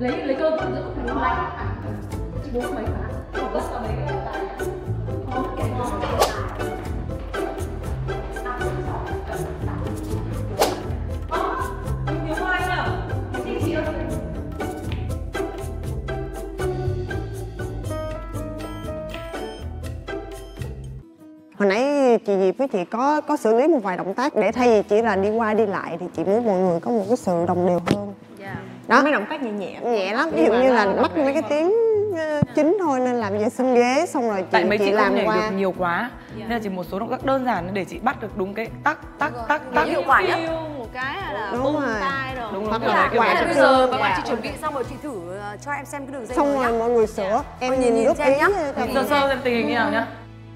lấy cơ giữ đúng lạnh. Chị bố mấy phá. Rất là mấy cái tài. Ok. Nhiều hoa nhỉ? Chị ơi. Hồi nãy chị Diệp với chị có xử lý một vài động tác để thay vì chỉ là đi qua đi lại thì chị muốn mọi người có một cái sự đồng đều hơn. Đó. Mấy động tác nhẹ nhẹ. Nhẹ lắm, ví dụ như là mắc mấy cái tiếng chính thôi nên làm vệ sinh ghế xong rồi tại mấy chị làm không nhảy qua. được nhiều quá nên là chỉ một số động tác đơn giản để chị bắt được đúng cái tắc tắc tắc tắc Hiệu quả nhất. Một cái là bung tay rồi. Đúng Hoặc rồi. là Quả quả bây giờ các bạn chị chuẩn bị xong rồi chị thử cho em xem cái đường dây. Xong rồi mọi người sửa, em nhìn giúp ý Sơ sơ xem tình hình như nào nhá.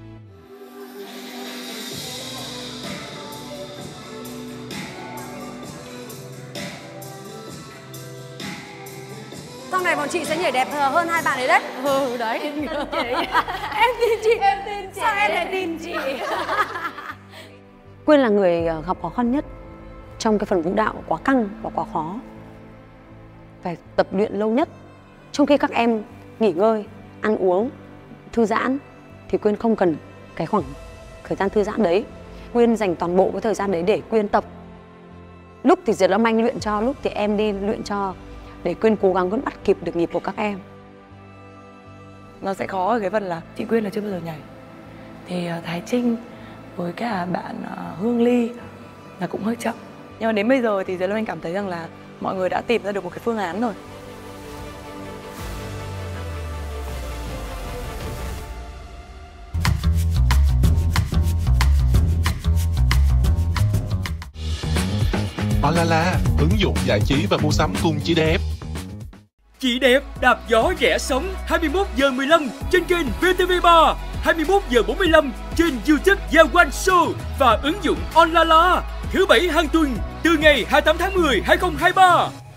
Sau này bọn chị sẽ nhảy đẹp hơn hai bạn ấy đấy. Đấy. Em tin chị. Em tin chị. Em tin chị. Sao em lại tin chị? Quyên là người gặp khó khăn nhất trong cái phần vũ đạo, quá căng và quá khó. Phải tập luyện lâu nhất. Trong khi các em nghỉ ngơi, ăn uống, thư giãn thì Quyên không cần cái khoảng thời gian thư giãn đấy. Quyên dành toàn bộ cái thời gian đấy để Quyên tập. Lúc thì Diệp Lâm Anh luyện cho, lúc thì em đi luyện cho, để Quyên cố gắng vẫn bắt kịp được nhịp của các em. Nó sẽ khó ở cái phần là chị Quyên là chưa bao giờ nhảy. Thì Thái Trinh với cả bạn Hương Ly là cũng hơi chậm. Nhưng mà đến bây giờ thì Diệp Lâm Anh cảm thấy rằng là mọi người đã tìm ra được một cái phương án rồi. Olala, ứng dụng giải trí và mua sắm cùng Chị Đẹp. Chị Đẹp đạp gió rẽ sóng 21 giờ 15 trên kênh VTV3, 21 giờ 45 trên YouTube Gia One Show và ứng dụng Olala. Thứ Bảy hàng tuần từ ngày 28 tháng 10, 2023.